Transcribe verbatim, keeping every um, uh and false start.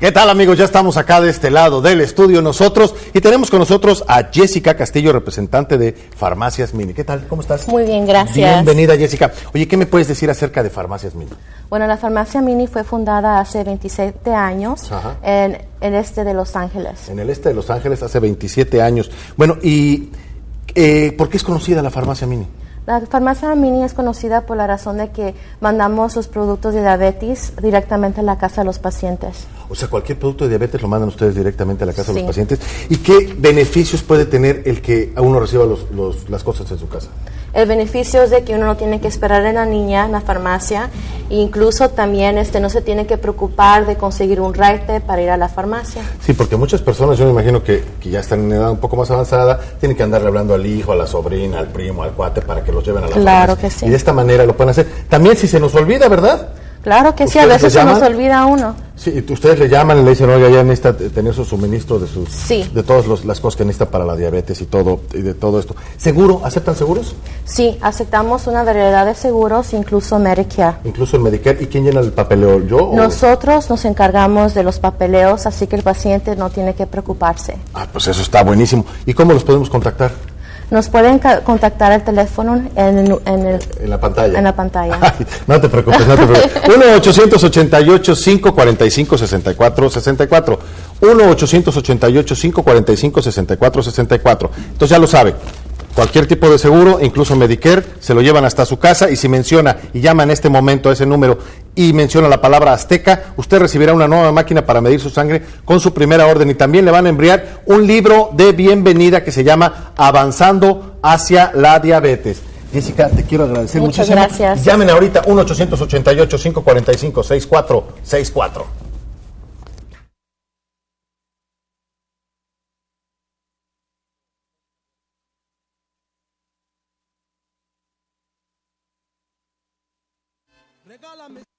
¿Qué tal, amigos? Ya estamos acá de este lado del estudio nosotros y tenemos con nosotros a Jessica Castillo, representante de Farmacias Mini. ¿Qué tal? ¿Cómo estás? Muy bien, gracias. Bienvenida, Jessica. Oye, ¿qué me puedes decir acerca de Farmacias Mini? Bueno, la Farmacia Mini fue fundada hace veintisiete años en el este de Los Ángeles. En el este de Los Ángeles hace veintisiete años. Bueno, ¿y eh, por qué es conocida la Farmacia Mini? La Farmacia Mini es conocida por la razón de que mandamos los productos de diabetes directamente a la casa de los pacientes. O sea, cualquier producto de diabetes lo mandan ustedes directamente a la casa Sí. de los pacientes. ¿Y qué beneficios puede tener el que uno reciba los, los, las cosas en su casa? El beneficio es de que uno no tiene que esperar en la niña en la farmacia e incluso también este, no se tiene que preocupar de conseguir un raite para ir a la farmacia. Sí, porque muchas personas, yo me imagino que, que ya están en edad un poco más avanzada, tienen que andarle hablando al hijo, a la sobrina, al primo, al cuate para que los lleven a la farmacia. Claro que sí. Y de esta manera lo pueden hacer. También si se nos olvida, ¿verdad? Claro que sí, a veces se nos olvida uno. Sí, ustedes le llaman y le dicen, oiga, ya necesita tener su suministro de sus Sí. de todas los, las cosas que necesita para la diabetes y todo y de todo esto. ¿Seguro? ¿Aceptan seguros? Sí, aceptamos una variedad de seguros, incluso Medicare. Incluso el Medicare. ¿Y quién llena el papeleo? ¿Yo? O... Nosotros nos encargamos de los papeleos, así que el paciente no tiene que preocuparse. Ah, pues eso está buenísimo. ¿Y cómo los podemos contactar? Nos pueden contactar al teléfono en, en, el, en la pantalla. En la pantalla. Ay, no te preocupes, no te preocupes. uno ochocientos ochenta y ocho, cinco cuarenta y cinco, sesenta y cuatro sesenta y cuatro. uno ochocientos ochenta y ocho, cinco cuarenta y cinco, sesenta y cuatro sesenta y cuatro. Entonces ya lo sabe. Cualquier tipo de seguro, incluso Medicare, se lo llevan hasta su casa y si menciona y llama en este momento a ese número y menciona la palabra Azteca, usted recibirá una nueva máquina para medir su sangre con su primera orden y también le van a enviar un libro de bienvenida que se llama Avanzando hacia la diabetes. Jessica, te quiero agradecer Muchas muchísimo. gracias. Llamen ahorita uno ochocientos ochenta y ocho, cinco cuarenta y cinco, sesenta y cuatro sesenta y cuatro. Regálame